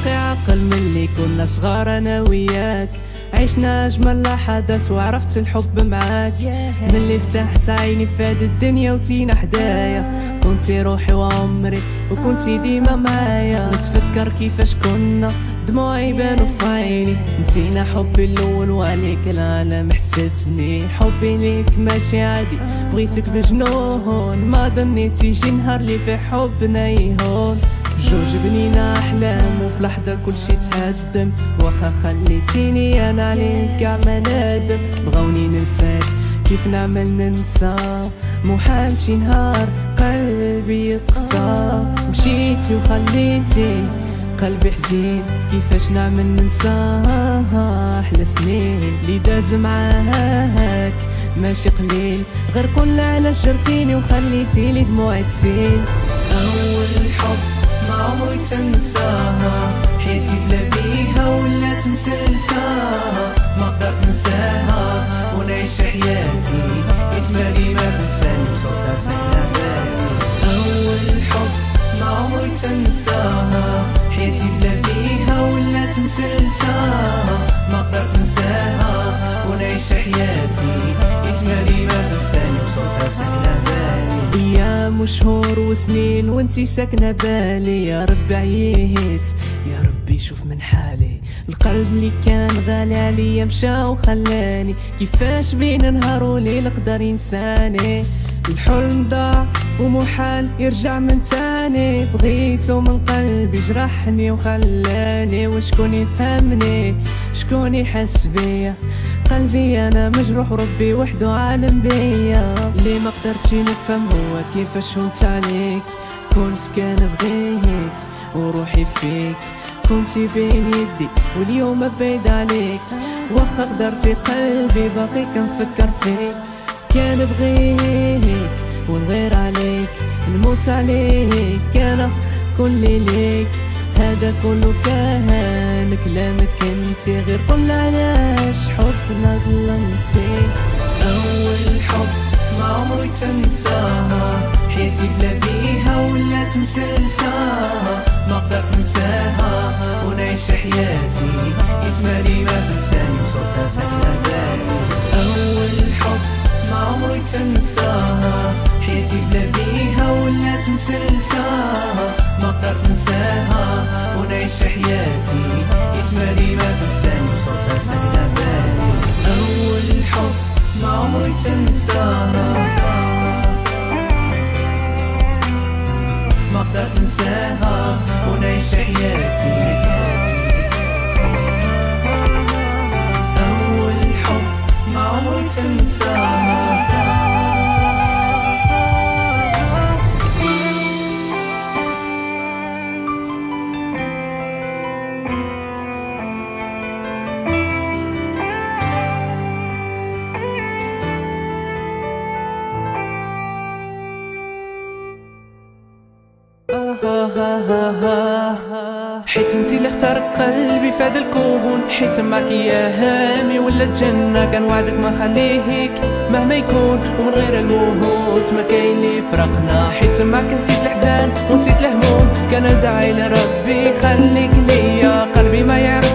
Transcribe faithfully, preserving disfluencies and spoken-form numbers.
باقي عاقل ملي كنا صغار انا وياك، عشنا اجمل لحظات وعرفت الحب معاك. ملي فتحت عيني فاد الدنيا وتينا حدايا، كنتي روحي وعمري وكنتي ديما معايا. نتفكر كيفاش كنا دموعي بانوا في عيني، نسينا حبي الاول وعليك العالم حسدني. حبي ليك ماشي عادي بغيتك بجنون، ما ظنيت يجي نهار لي في حبنا يهون. جوج بنينا احلام وفي لحظه كلشي تهدم، واخا خليتيني انا عليك كاع ما نادم. بغاوني ننساك كيف نعمل ننسى، محال شي نهار قلبي يقسى. مشيتي وخليتي قلبي حزين، كيفاش نعمل ننساها؟ احلى سنين اللي داز معاك ماشي قليل، غير كل علاش جرتيني وخليتي لي دموعي تسيل. اول حب ما عمري تنساها، حياتي بلا بيها ولات مسلساها. ما قدرت ننساها ونعيش حياتي يتمالي ما بنساني وصوتها ساكنة بالي. اول حب ما عمري تنساها، حياتي بلا بيها ولات مسلساها. ما قدرت ننساها ونعيش حياتي يتمالي ما بنساني وصوتها ساكنة بالي. ايام وشهور وسنين وانتي ساكنة بالي، يا ربي عييت يا ربي شوف من حالي. القلب اللي كان غالي عليا مشى وخلاني، كيفاش بين نهار وليل قدر ينساني. الحلم ضاع ومحال يرجع من تاني، بغيته من قلبي جرحني وخلاني. وشكون يفهمني شكون يحس بيا؟ قلبي انا مجروح وربي وحده عالم بيا. اللي ما قدرتش نفهم هو كيفاش هونت عليك، كنت كان بغيك وروحي فيك. كنتي بين يدي واليوم بعيد عليك، واخا قدرتي قلبي باقي كنفكر فيك. كان بغيك ونغير عليك، نموت عليك انا كل ليك. هذا كله كان كلامك انتي، غير قول علاش حبنا ظلمتي. اول حب ما عمري تنساها، حياتي بلا بيها ولات مسلساها. ما قدرت ننساها ونعيش حياتي يتمالي ما بنساني وصوتها ساكنة بالي. اول حب ما عمري تنساها، حياتي بلا بيها ولات مسلساها. ما قدرت ننساها ونعيش حياتي يتمالي ما بنساني وصوتها ساكنة بالي. اول حب ما عمري تنساها، ما قدرت ننساها ونعيش حياتي. أول حب ما عمري تنساها. حيت انتي اللي اختارك قلبي في هذا الكون، حيت معك يا هامي ولا الجنة. كان وعدك ما خليهك مهما يكون، ومن غير الموت ما كاين اللي يفرقنا. حيت معك نسيت الحزان ونسيت الهموم، كان داعي لربي خليك ليا. قلبي ما يعرف